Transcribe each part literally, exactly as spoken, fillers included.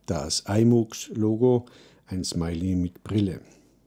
Das iMux-Logo, ein Smiley mit Brille.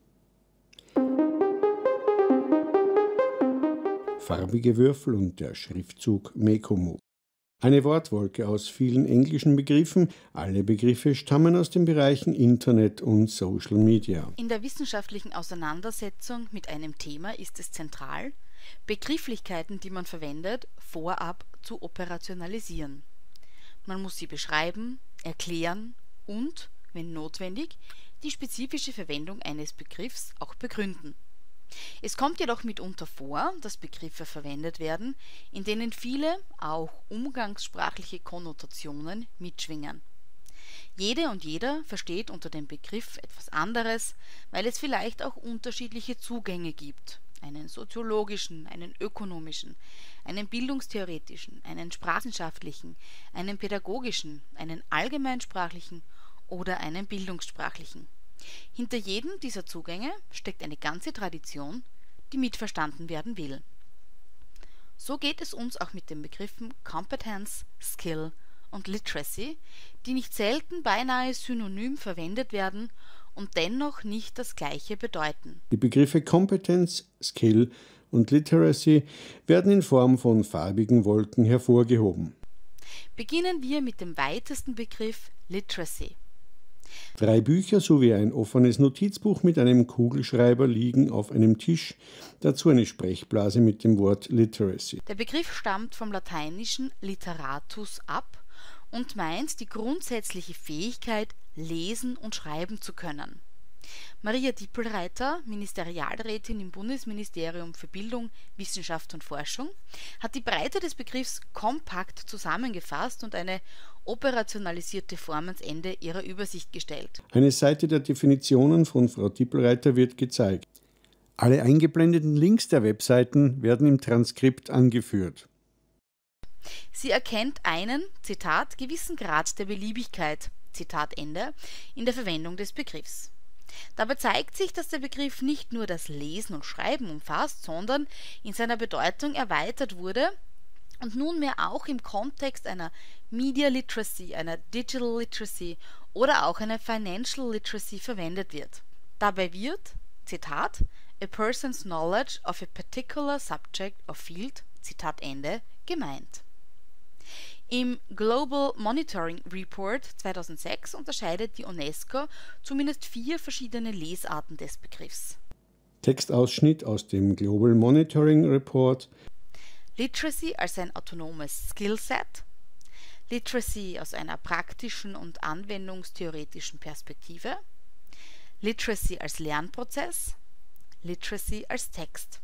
Farbige Würfel und der Schriftzug Mekomo. Eine Wortwolke aus vielen englischen Begriffen. Alle Begriffe stammen aus den Bereichen Internet und Social Media. In der wissenschaftlichen Auseinandersetzung mit einem Thema ist es zentral, Begrifflichkeiten, die man verwendet, vorab zu operationalisieren. Man muss sie beschreiben, erklären und, wenn notwendig, die spezifische Verwendung eines Begriffs auch begründen. Es kommt jedoch mitunter vor, dass Begriffe verwendet werden, in denen viele, auch umgangssprachliche Konnotationen mitschwingen. Jede und jeder versteht unter dem Begriff etwas anderes, weil es vielleicht auch unterschiedliche Zugänge gibt. Einen soziologischen, einen ökonomischen, einen bildungstheoretischen, einen sprachwissenschaftlichen, einen pädagogischen, einen allgemeinsprachlichen oder einen bildungssprachlichen. Hinter jedem dieser Zugänge steckt eine ganze Tradition, die mitverstanden werden will. So geht es uns auch mit den Begriffen Competence, Skill und Literacy, die nicht selten beinahe synonym verwendet werden und dennoch nicht das Gleiche bedeuten. Die Begriffe Competence, Skill und Literacy werden in Form von farbigen Wolken hervorgehoben. Beginnen wir mit dem weitesten Begriff Literacy. Drei Bücher sowie ein offenes Notizbuch mit einem Kugelschreiber liegen auf einem Tisch, dazu eine Sprechblase mit dem Wort Literacy. Der Begriff stammt vom lateinischen literatus ab und meint die grundsätzliche Fähigkeit, lesen und schreiben zu können. Maria Dippelreiter, Ministerialrätin im Bundesministerium für Bildung, Wissenschaft und Forschung, hat die Breite des Begriffs kompakt zusammengefasst und eine operationalisierte Form ans Ende ihrer Übersicht gestellt. Eine Seite der Definitionen von Frau Dippelreiter wird gezeigt. Alle eingeblendeten Links der Webseiten werden im Transkript angeführt. Sie erkennt einen, Zitat, gewissen Grad der Beliebigkeit, Zitat Ende, in der Verwendung des Begriffs. Dabei zeigt sich, dass der Begriff nicht nur das Lesen und Schreiben umfasst, sondern in seiner Bedeutung erweitert wurde und nunmehr auch im Kontext einer Media Literacy, einer Digital Literacy oder auch einer Financial Literacy verwendet wird. Dabei wird, Zitat, a person's knowledge of a particular subject or field, Zitat Ende, gemeint. Im Global Monitoring Report zweitausendsechs unterscheidet die UNESCO zumindest vier verschiedene Lesarten des Begriffs. Textausschnitt aus dem Global Monitoring Report. Literacy als ein autonomes Skillset, Literacy aus einer praktischen und anwendungstheoretischen Perspektive, Literacy als Lernprozess, Literacy als Text.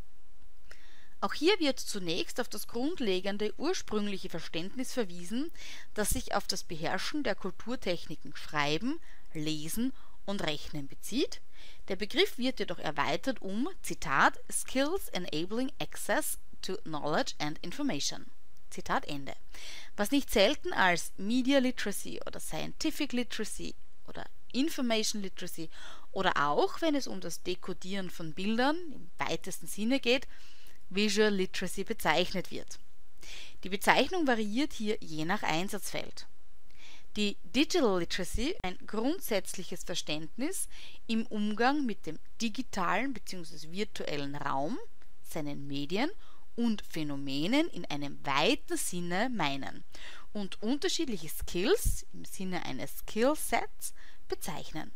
Auch hier wird zunächst auf das grundlegende ursprüngliche Verständnis verwiesen, das sich auf das Beherrschen der Kulturtechniken Schreiben, Lesen und Rechnen bezieht. Der Begriff wird jedoch erweitert um, Zitat, Skills enabling access to knowledge and information. Zitat Ende. Was nicht selten als Media Literacy oder Scientific Literacy oder Information Literacy oder auch, wenn es um das Dekodieren von Bildern im weitesten Sinne geht, Visual Literacy bezeichnet wird. Die Bezeichnung variiert hier je nach Einsatzfeld. Die Digital Literacy, ein grundsätzliches Verständnis im Umgang mit dem digitalen bzw. virtuellen Raum, seinen Medien und Phänomenen in einem weiten Sinne meinen und unterschiedliche Skills im Sinne eines Skillsets bezeichnen.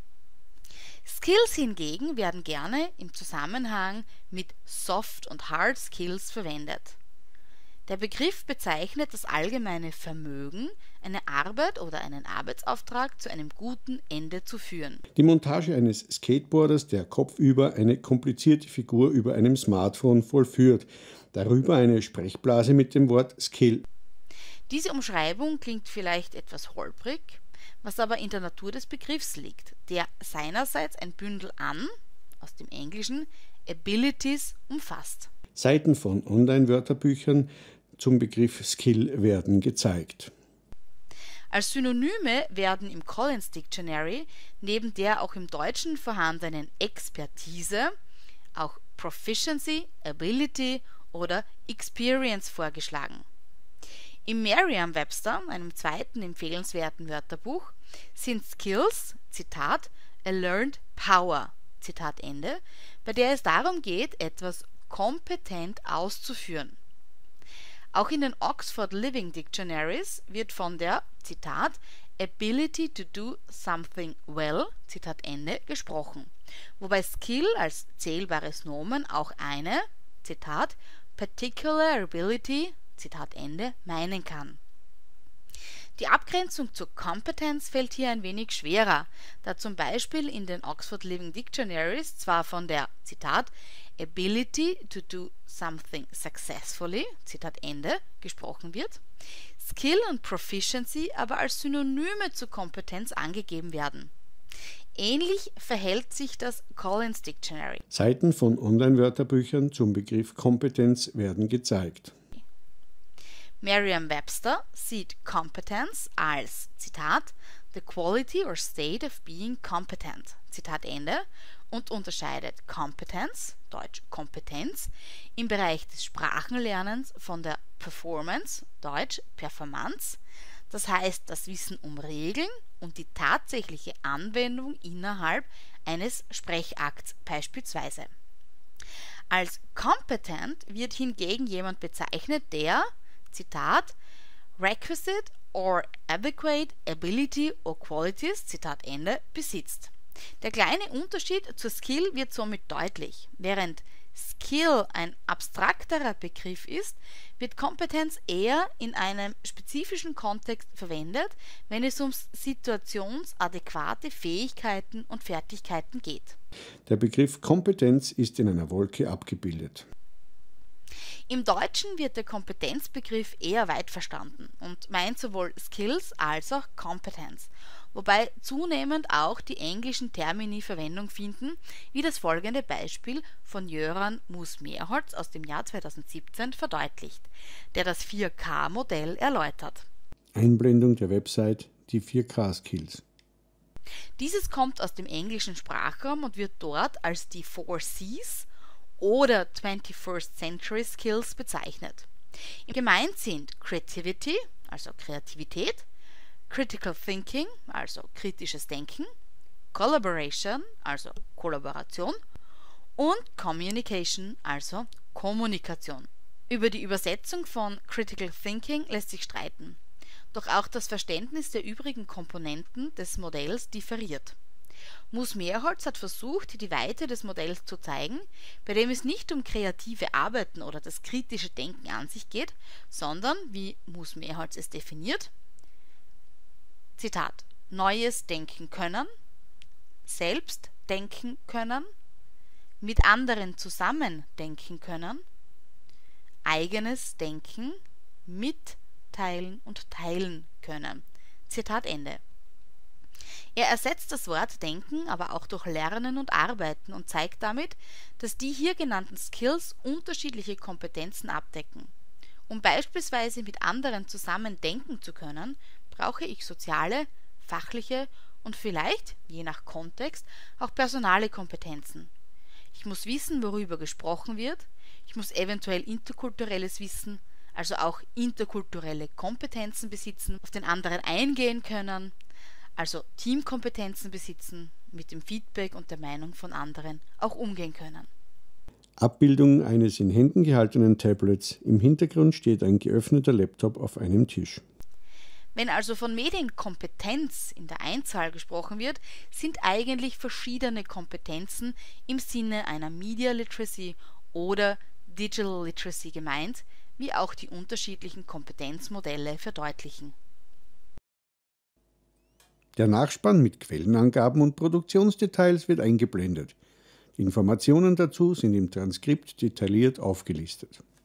Skills hingegen werden gerne im Zusammenhang mit Soft- und Hard Skills verwendet. Der Begriff bezeichnet das allgemeine Vermögen, eine Arbeit oder einen Arbeitsauftrag zu einem guten Ende zu führen. Die Montage eines Skateboarders, der kopfüber eine komplizierte Figur über einem Smartphone vollführt. Darüber eine Sprechblase mit dem Wort Skill. Diese Umschreibung klingt vielleicht etwas holprig, was aber in der Natur des Begriffs liegt, der seinerseits ein Bündel an, aus dem Englischen, Abilities umfasst. Seiten von Online-Wörterbüchern zum Begriff Skill werden gezeigt. Als Synonyme werden im Collins Dictionary neben der auch im Deutschen vorhandenen Expertise auch Proficiency, Ability oder Experience vorgeschlagen. Im Merriam-Webster, einem zweiten empfehlenswerten Wörterbuch, sind Skills, Zitat, a learned power, Zitat Ende, bei der es darum geht, etwas kompetent auszuführen. Auch in den Oxford Living Dictionaries wird von der, Zitat, ability to do something well, Zitat Ende, gesprochen, wobei Skill als zählbares Nomen auch eine, Zitat, particular ability, Zitat Ende, meinen kann. Die Abgrenzung zur Kompetenz fällt hier ein wenig schwerer, da zum Beispiel in den Oxford Living Dictionaries zwar von der, Zitat, ability to do something successfully, Zitat Ende, gesprochen wird, Skill und Proficiency aber als Synonyme zur Kompetenz angegeben werden. Ähnlich verhält sich das Collins Dictionary. Seiten von Online-Wörterbüchern zum Begriff Kompetenz werden gezeigt. Merriam-Webster sieht Competence als, Zitat, the quality or state of being competent, Zitat Ende, und unterscheidet Competence, Deutsch Kompetenz, im Bereich des Sprachenlernens von der Performance, Deutsch Performance, das heißt das Wissen um Regeln und die tatsächliche Anwendung innerhalb eines Sprechakts beispielsweise. Als competent wird hingegen jemand bezeichnet, der, Zitat, requisite or adequate ability or qualities, Zitat Ende, besitzt. Der kleine Unterschied zur Skill wird somit deutlich. Während Skill ein abstrakterer Begriff ist, wird Kompetenz eher in einem spezifischen Kontext verwendet, wenn es um situationsadäquate Fähigkeiten und Fertigkeiten geht. Der Begriff Kompetenz ist in einer Wolke abgebildet. Im Deutschen wird der Kompetenzbegriff eher weit verstanden und meint sowohl Skills als auch Kompetenz, wobei zunehmend auch die englischen Termini Verwendung finden, wie das folgende Beispiel von Jöran Mus-Merholz aus dem Jahr zweitausendsiebzehn verdeutlicht, der das vier K Modell erläutert. Einblendung der Website Die vier K Skills. Dieses kommt aus dem englischen Sprachraum und wird dort als die four Cs oder twenty-first Century Skills bezeichnet. Gemeint sind Creativity, also Kreativität, Critical Thinking, also kritisches Denken, Collaboration, also Kollaboration und Communication, also Kommunikation. Über die Übersetzung von Critical Thinking lässt sich streiten, doch auch das Verständnis der übrigen Komponenten des Modells differiert. Mus-Merholz hat versucht, die Weite des Modells zu zeigen, bei dem es nicht um kreative Arbeiten oder das kritische Denken an sich geht, sondern, wie Mus-Merholz es definiert, Zitat, Neues denken können, selbst denken können, mit anderen zusammen denken können, eigenes Denken, mitteilen und teilen können. Zitat Ende. Er ersetzt das Wort Denken aber auch durch Lernen und Arbeiten und zeigt damit, dass die hier genannten Skills unterschiedliche Kompetenzen abdecken. Um beispielsweise mit anderen zusammen denken zu können, brauche ich soziale, fachliche und vielleicht, je nach Kontext, auch personale Kompetenzen. Ich muss wissen, worüber gesprochen wird, ich muss eventuell interkulturelles Wissen, also auch interkulturelle Kompetenzen besitzen, auf den anderen eingehen können, also Teamkompetenzen besitzen, mit dem Feedback und der Meinung von anderen auch umgehen können. Abbildung eines in Händen gehaltenen Tablets. Im Hintergrund steht ein geöffneter Laptop auf einem Tisch. Wenn also von Medienkompetenz in der Einzahl gesprochen wird, sind eigentlich verschiedene Kompetenzen im Sinne einer Media Literacy oder Digital Literacy gemeint, wie auch die unterschiedlichen Kompetenzmodelle verdeutlichen. Der Nachspann mit Quellenangaben und Produktionsdetails wird eingeblendet. Die Informationen dazu sind im Transkript detailliert aufgelistet.